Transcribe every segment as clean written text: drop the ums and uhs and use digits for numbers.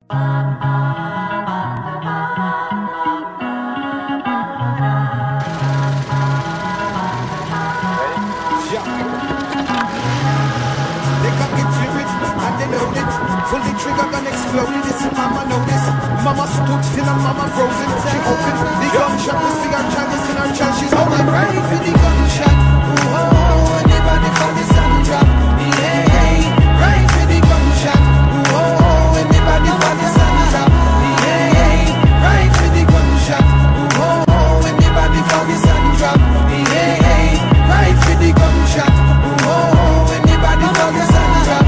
Fully trigger gun exploded, this and mama know this. Mama stood still and mama frozen. She opened the gunshot to see her child, this in her child. She's holding ready for the gunshot. Oh, anybody for the sun drop? Yeah, right for the gunshot. Oh, anybody for the sun drop? Yeah, right for the gunshot. Oh, anybody for the sun drop? Yeah, right for the gunshot. Oh, anybody for the sun drop?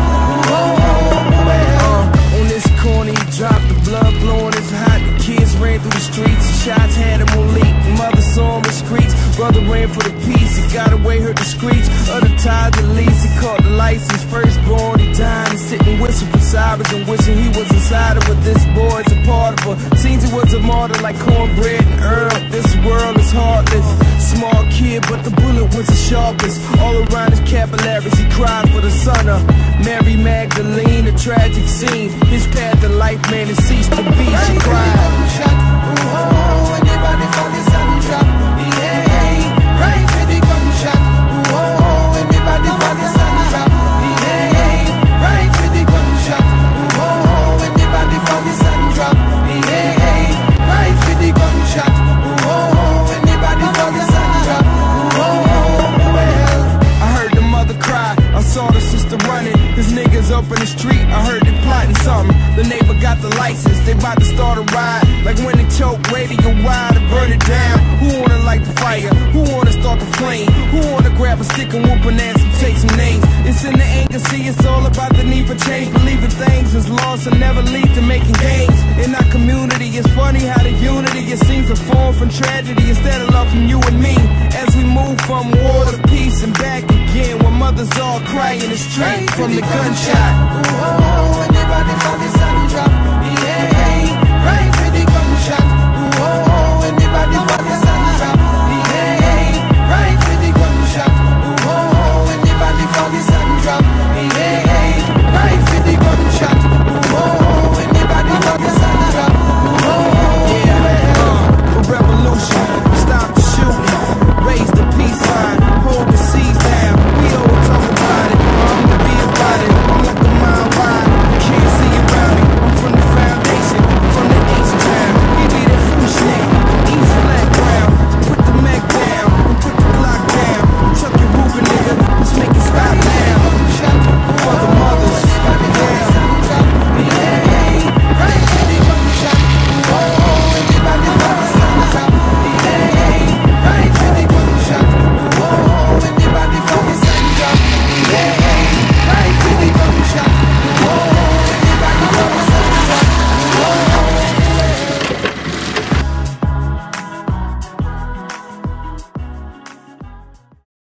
Corny, he dropped the blood blowing his hot. The kids ran through the streets, the shots had him on leak. The mother saw him in screech. Brother ran for the peace, he got away, heard the screech. Other tied the lease, he caught the license. Firstborn, he died and sitting wishing for sirens and wishing he was inside of her. This boy's a part of her. Seems he was a martyr like cornbread and herb. This world is heartless. Small kid, but the bullet was the sharpest. All around his capillaries, he cried for the son of Mary Magdalene. A tragic scene. His path to life, man, it ceased to be. She cried. Oh, anybody for the sun drop? Yeah, right for the gunshot. Oh, anybody for the sun drop? Yeah, right for the gunshot. Oh, anybody for the sun drop? Yeah, right for the gunshot. Oh, anybody for the sun drop? Oh, well, I heard the mother cry. I saw the sister running. His niggas up in the street. I heard they plotting something. The neighbor got the license. They about to start a ride. Like when they choke radio wide and burn it down. Who wanna light the fire? Who wanna start the flame? Who wanna grab a stick and whoop an ass and take some names? It's in the anger, see, it's all about the need for change. Believing things is lost and never lead to making gains. In our community, it's funny how the unity, it seems to form from tragedy instead of love from you and me. As we move from war to peace and back again, when mothers all crying, it's straight from the gunshot. Oh, anybody for the